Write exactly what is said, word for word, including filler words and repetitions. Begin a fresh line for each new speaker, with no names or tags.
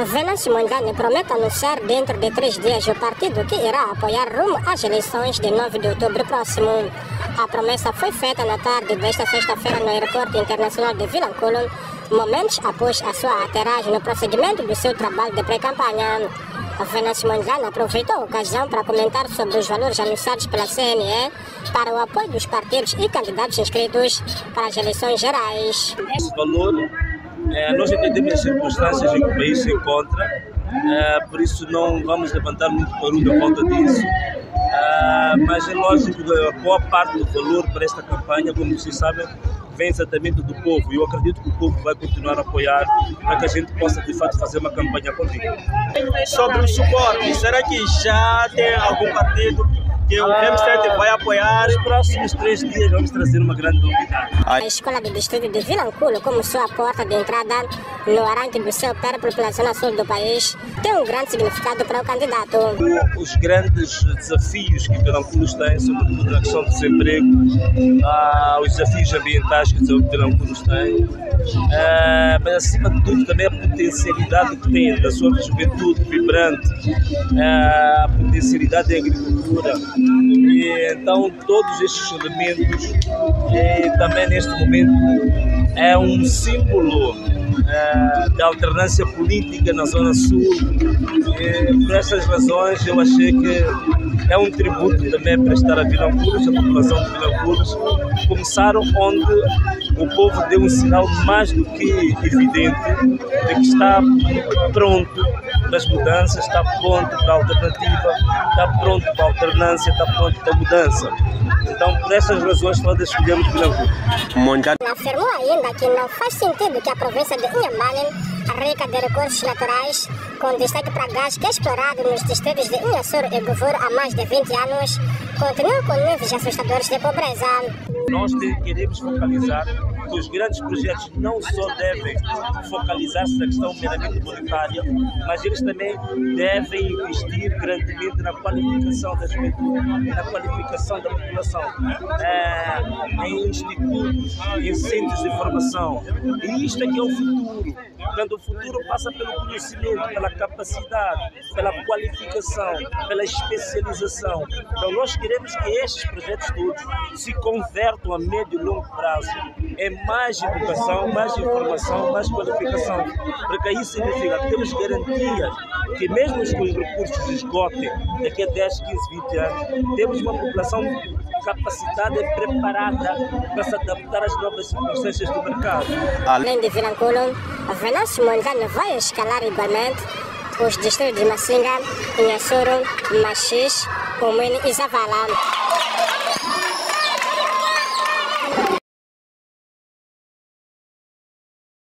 Venâncio Mondlane promete anunciar dentro de três dias o partido que irá apoiar rumo às eleições de nove de outubro próximo. A promessa foi feita na tarde desta sexta-feira no Aeroporto Internacional de Vilanculo, momentos após a sua aterragem no prosseguimento do seu trabalho de pré-campanha. Venâncio Mondlane aproveitou a ocasião para comentar sobre os valores anunciados pela C N E para o apoio dos partidos e candidatos inscritos para as eleições gerais.
Esse valor, é, nós entendemos as circunstâncias em que o país se encontra, é, por isso não vamos levantar muito barulho à volta disso, é, mas é lógico que a boa parte do valor para esta campanha, como vocês sabem, vem exatamente do povo, e eu acredito que o povo vai continuar a apoiar para que a gente possa de fato fazer uma campanha contínua.
Sobre o suporte, será que já tem algum partido que o M sete vai apoiar?
Nos próximos três dias vamos trazer uma grande novidade.
A Escola do Distrito de Vilanculo, como sua porta de entrada no arranque do seu périplo pela zona sul do país, tem um grande significado para o candidato.
Os grandes desafios que Vilanculo tem, sobretudo na questão do desemprego, ah, os desafios ambientais que Vilanculo tem, ah, mas acima de tudo também a potencialidade que tem da sua juventude vibrante, ah, a potencialidade da agricultura. E então todos estes elementos, e também neste momento, é um símbolo é, da alternância política na Zona Sul. E por essas razões eu achei que é um tributo também prestar a Vilanculo, a população de Vilanculo. Começaram onde o povo deu um sinal mais do que evidente de que está pronto para as mudanças, está pronto para a alternativa, está pronto para a alternância, está pronto para a mudança. Então, por essas razões, nós escolhemos Vilanculo.
Afirmou ainda que não faz sentido que a província de Inhambane, rica de recursos naturais, com destaque para gás que é explorado nos distritos de Inhassoro e Govoro há mais de vinte anos, continua com níveis assustadores de pobreza.
Nós queremos focalizar que os grandes projetos não só devem focalizar-se na questão meramente monetária, mas eles também devem investir grandemente na qualificação da juventude, na qualificação da população, é, em institutos, em centros de formação. E isto é que é o futuro. Quando o futuro passa pelo conhecimento, pela capacidade, pela qualificação, pela especialização. Então nós queremos que estes projetos todos se convertam a médio e longo prazo em mais educação, mais informação, mais qualificação. Porque isso significa que temos garantias que mesmo que os recursos esgotem daqui a dez, quinze, vinte anos, temos uma população capacitada e preparada para se adaptar às novas circunstâncias do mercado.
Além de Vilanculo, Venâncio Mondlane vai escalar igualmente os distritos de Macinga, Inhassoro, Machis, Comune e Zavala.